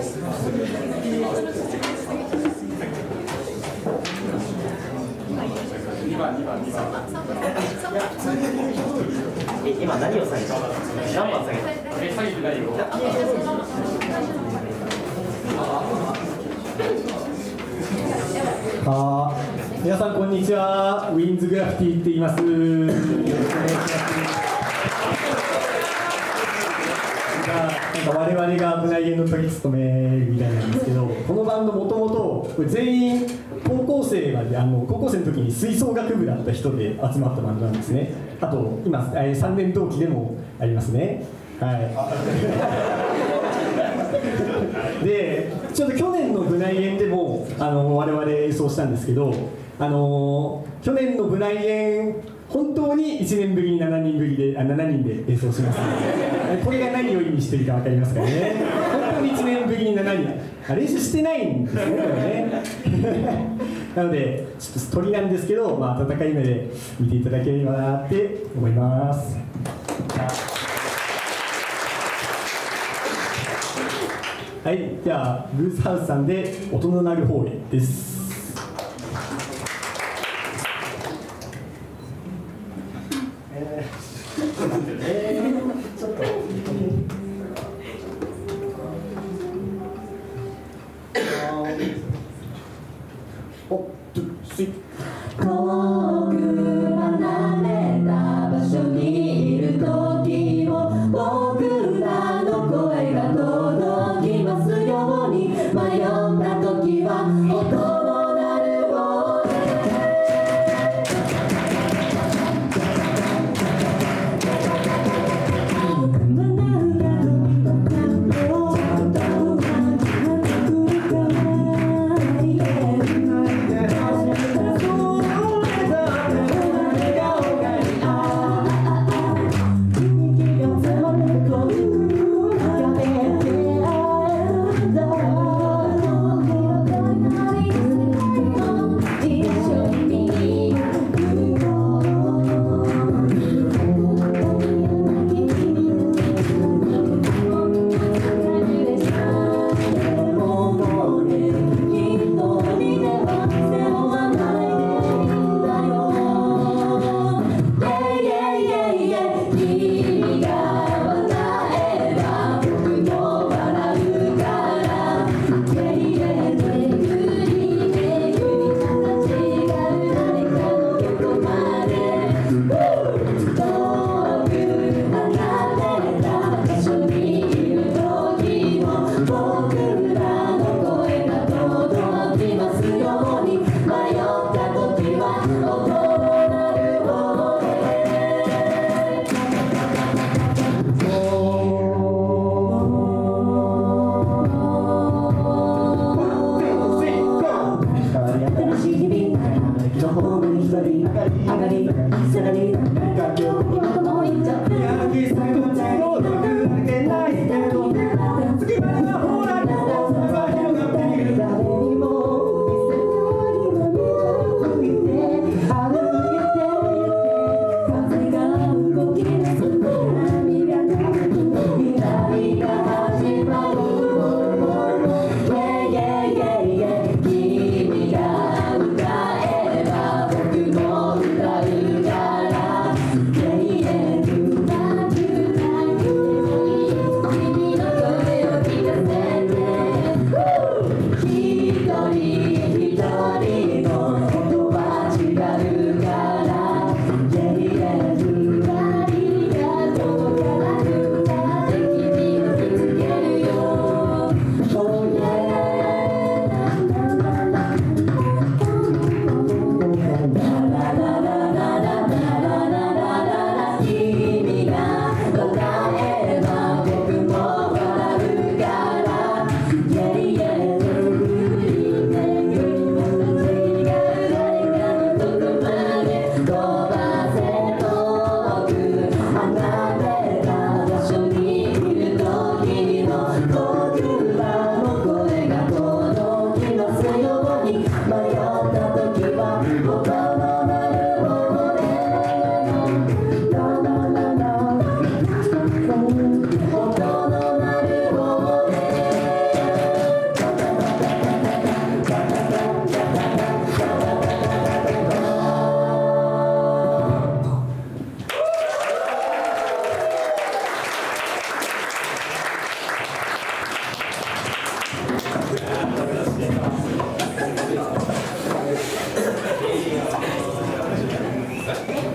今何を下げた？何番下げた？下げてないよ。 皆さんこんにちは。ウィンズグラフィティって言います。よろしくお願いします。我々が部内芸の取り務めみたいなんですけど、このバンドもともと全員高校生まで高校生の時に吹奏楽部だった人で集まったバンドなんですね。あと今3年同期でもありますね。はい。でちょっと去年の部内演でも我々演奏したんですけど、去年の部内演本当に1年ぶりに7人で演奏します。これが何を意味してるか分かりますかね。本当に1年ぶりに7人練習してないんですね、これね。なのでちょっと鳥なんですけど、温かい目で見ていただければなって思います。はい、じゃあブルースハウスさんで音の鳴る方へです。ちょっと遠く離れた場所にいる時も僕らの声が届きますように、迷った時は音の鳴る方Oh